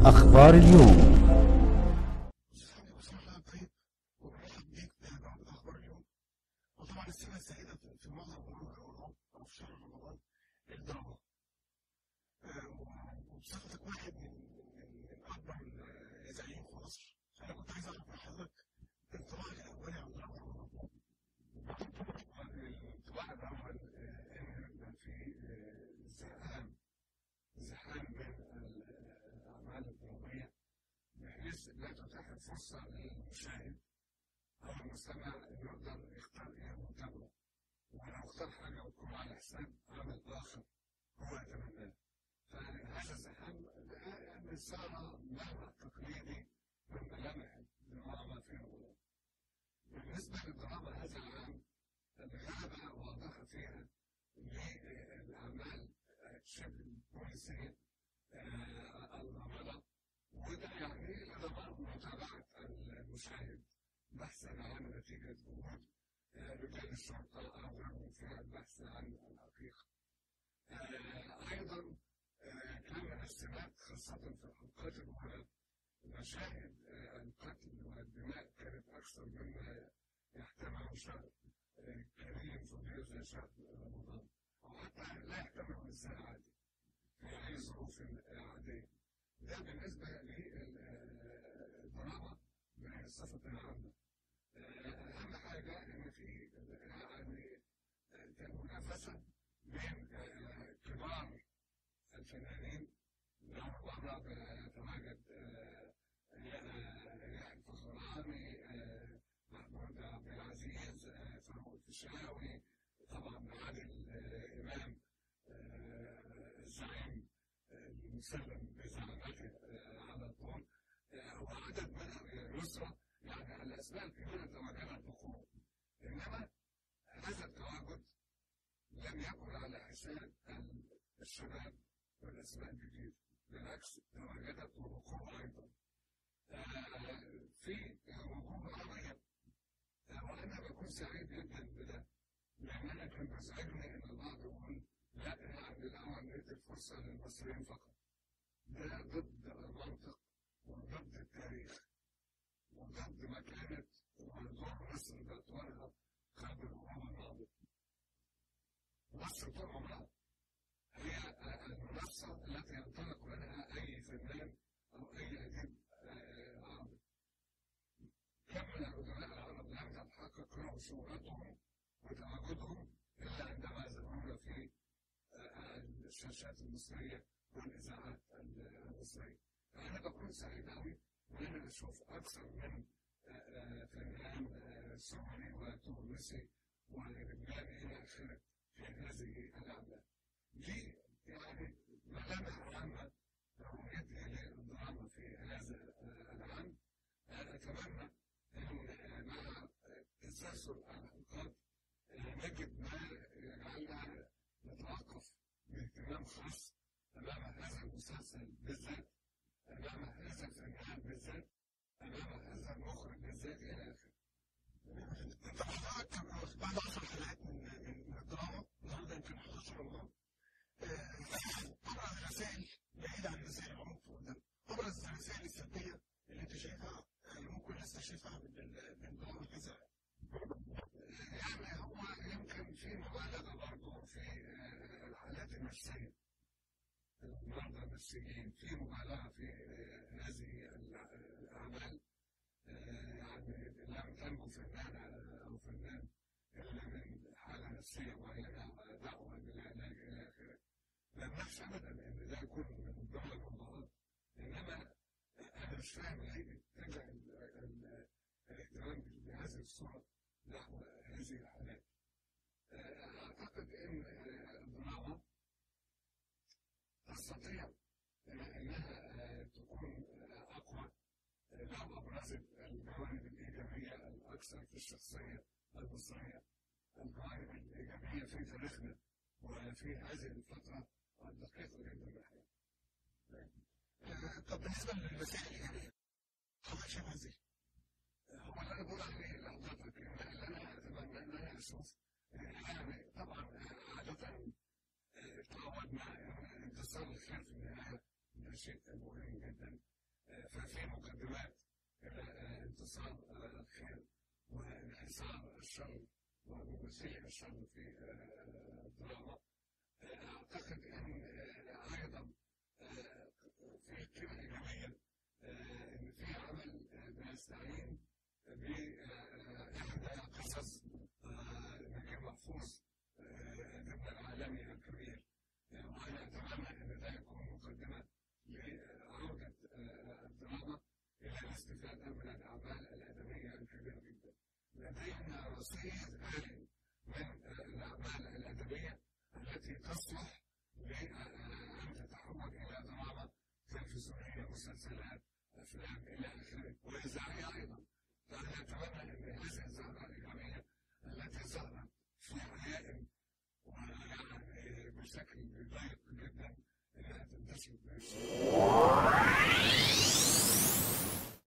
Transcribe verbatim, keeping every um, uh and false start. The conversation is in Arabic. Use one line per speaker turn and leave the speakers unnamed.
أخبار اليوم.
وطبعا السنة السعيدة في معظم الأمور أو أو في شهر رمضان الدراما. وبصفتك واحد من من من أكبر الإذاعيين في مصر، أنا كنت عايز أعرف من حضرتك انطباعك الأولي عن دراما رمضان.
الانطباع الأول إن في زحام زحام من الأعمال الدرامية بحيث لا تتاح الفرصة للمشاهد أو المستمع إنه يقدر يختار إيه المتابعة، ولو اختار حاجة وتكون على حساب عمل آخر هو يتمناه. فهذا الزحام يعني صار ملمح تقليدي من ملامح الدراما في رمضان. بالنسبة للدراما هذا العام الغلبة واضحة فيها للأعمال شبه البوليسية الغامضة، وده يعني لضمان متابعة المشاهد بحثا عن نتيجة وجود رجال الشرطة أو غيرهم في البحث عن الحقيقة. أيضا كان من السمات خاصة في الحلقات الأولى مشاهد القتل والدماء كانت أكثر مما يحتمله شهر كريم فضيل زي شهر رمضان، أو حتى لا يحتمله الإنسان عادي في أي ظروف عادية. ده بالنسبة للدراما بصفة عامة. أهم حاجة إن في يعني منافسة بين كبار الفنانين، لو مرة بيتواجد يحيى الفخراني، محمود عبد العزيز، فاروق الفيشاوي، طبعا عادل إمام الزعيم المسلم بزعامته على طول، وعدد من يسرى، يعني الأسماء الكبيرة تواجدت بقوة. إنما هذا التواجد لم يكن على حساب الشباب والأسماء الجديدة، بالعكس تواجدت بقوة أيضا. في وجوه عربية، وأنا بكون سعيد جدا بده، لأن أنا كان بيزعجني إن البعض يقول لا يعني الأول ندي الفرصة للمصريين فقط. ده ضد المنطق وضد التاريخ وضد مكانة ودور مصر بأطوارها قبل القرون الماضية. مصر طول عمرها هي المنصة التي ينطلق منها أي فنان أو أي أديب عربي. كم من الأدباء العرب لم تتحقق لهم شهرتهم وتواجدهم إلا عندما ظهروا في الشاشات المصرية والإذاعات المصرية. أنا بكون سعيد أوي إن أنا أشوف أكثر من فنان سوري وتونسي ولبناني إلى آخره في هذه الأعمال. دي يعني ملامح عامة لو يدعي للدراما في هذا العام. أتمنى أن مع تسلسل الحلقات نجد ما يجعلنا نتوقف باهتمام خاص أمام هذا المسلسل بالذات، أمام هذا الفنان بالذات، أمام هذا المخرج بالذات إلى آخره.
أنت حضرتك بعد عشر حلقات من من الدراما، النهارده يمكن حداشر رمضان، أبرز الرسائل بعيدة عن رسائل العنف والدم، أبرز الرسائل السلبية اللي أنت شايفها اللي ممكن نستشفها من دراما كذا.
يعني هو يمكن في مبالغة برضه في الحالات النفسية، المرضى النفسيين في مبالغة في هذه الأعمال. يعني لم تنجو فنان أو فنان إلا من حالة نفسية معينة ودعوة بالعلاج إلى آخره. لم نخشى أبدا إن ده يكون من ضمن الموضوعات، إنما أنا مش فاهم ليه اتجه الاهتمام بهذه الصورة نحو هذه الحالات. أعتقد إن الدراما تستطيع أنها تكون أقوى لو أبرزت الجوانب الإيجابية الأكثر في الشخصية المصرية، الجوانب الإيجابية في تاريخنا وفي هذه الفترة الدقيقة جدا نحن.
طب بالنسبة للمسائل الإيجابية حضرتك شايفها إزاي؟
هو اللي أنا بقول عليه لحضرتك اللي أنا أتمنى إن أنا أشوف، يعني طبعا عادة تعودنا انتصار الخير في النهاية ده شيء مهم جدا، ففي مقدمات إلى انتصار الخير وانحسار الشر وممثلي الشر في الدراما. أعتقد أن أيضا في قيمة إيجابية إن في عمل بيستعين بإحدى قصص نجيب محفوظ ضمن العالمي الكبير، وأنا أتمنى أن ده يكون مقدمة لعودة الدراما إلى الاستفادة من الأعمال الأدبية الكبيرة جدا. لدينا رصيد عالي من الأعمال الأدبية التي تصلح لأن تتحول إلى دراما تلفزيونية، مسلسلات، أفلام إلى آخره، وإذاعية أيضا. فأنا أتمنى أن هذه الزهرة الإيجابية التي ظهرت في أحياء ويعني بشكل ضيق جدا إنها تنتشر